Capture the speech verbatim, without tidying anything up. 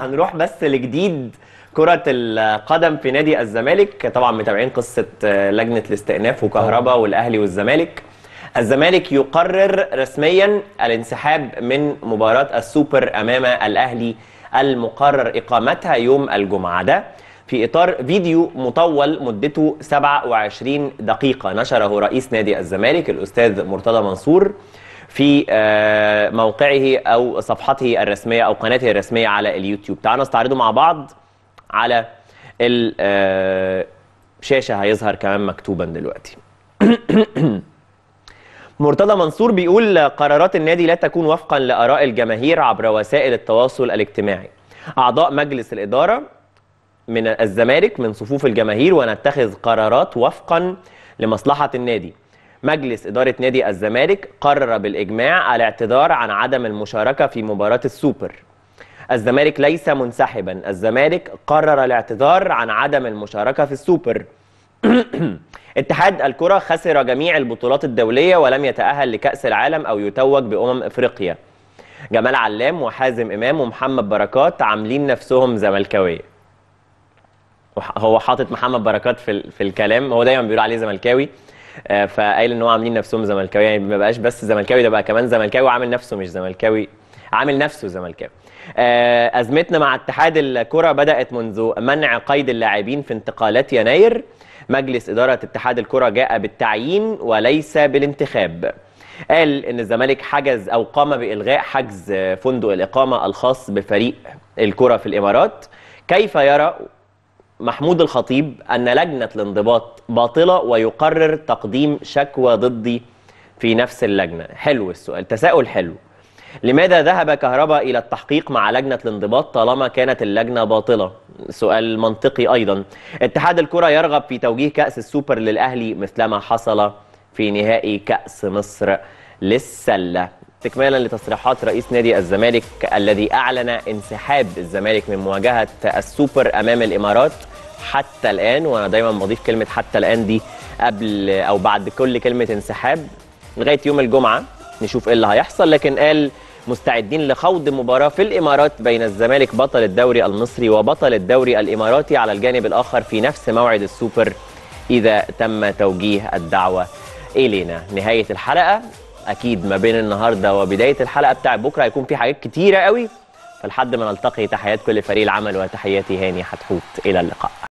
هنروح بس لجديد كرة القدم في نادي الزمالك. طبعا متابعين قصة لجنة الاستئناف وكهرباء والأهلي والزمالك. الزمالك يقرر رسميا الانسحاب من مباراة السوبر أمام الأهلي المقرر إقامتها يوم الجمعة، ده في إطار فيديو مطول مدته سبعة وعشرين دقيقة نشره رئيس نادي الزمالك الأستاذ مرتضى منصور في موقعه أو صفحته الرسمية أو قناته الرسمية على اليوتيوب. تعالوا نستعرضه مع بعض على الشاشة، هيظهر كمان مكتوبا دلوقتي. مرتضى منصور بيقول قرارات النادي لا تكون وفقا لآراء الجماهير عبر وسائل التواصل الاجتماعي. أعضاء مجلس الإدارة من الزمالك من صفوف الجماهير ونتخذ قرارات وفقا لمصلحة النادي. مجلس إدارة نادي الزمالك قرر بالإجماع الاعتذار عن عدم المشاركة في مباراة السوبر. الزمالك ليس منسحبا، الزمالك قرر الاعتذار عن عدم المشاركة في السوبر. اتحاد الكرة خسر جميع البطولات الدولية ولم يتأهل لكأس العالم أو يتوج بأمم إفريقيا. جمال علام وحازم إمام ومحمد بركات عاملين نفسهم زملكاوية. هو حاطط محمد بركات في في الكلام، هو دايما بيقول عليه زملكاوي، فقايل ان هو عاملين نفسهم زملكاويه، يعني ما بقاش بس زملكاوي، ده بقى كمان زملكاوي وعامل نفسه مش زملكاوي، عامل نفسه زملكاوي. ازمتنا مع اتحاد الكره بدات منذ منع قيد اللاعبين في انتقالات يناير. مجلس اداره اتحاد الكره جاء بالتعيين وليس بالانتخاب. قال ان الزمالك حجز او قام بالغاء حجز فندق الاقامه الخاص بفريق الكره في الامارات. كيف يرى محمود الخطيب أن لجنة الانضباط باطلة ويقرر تقديم شكوى ضدي في نفس اللجنة؟ حلو السؤال، تساؤل حلو. لماذا ذهب كهرباء إلى التحقيق مع لجنة الانضباط طالما كانت اللجنة باطلة؟ سؤال منطقي أيضا. اتحاد الكرة يرغب في توجيه كأس السوبر للأهلي مثلما حصل في نهائي كأس مصر للسلة. استكمالا لتصريحات رئيس نادي الزمالك الذي أعلن انسحاب الزمالك من مواجهة السوبر أمام الإمارات حتى الآن، وأنا دايما بضيف كلمة حتى الآن دي قبل أو بعد كل كلمة انسحاب، لغاية يوم الجمعة نشوف إيه اللي هيحصل. لكن قال مستعدين لخوض مباراة في الإمارات بين الزمالك بطل الدوري المصري وبطل الدوري الإماراتي على الجانب الآخر في نفس موعد السوبر إذا تم توجيه الدعوة إلينا. نهاية الحلقة أكيد ما بين النهاردة وبداية الحلقة بتاع بكرة هيكون في حاجات كتيرة قوي، فلحد ما نلتقي تحيات كل فريق العمل وتحياتي هاني حتحوت، إلى اللقاء.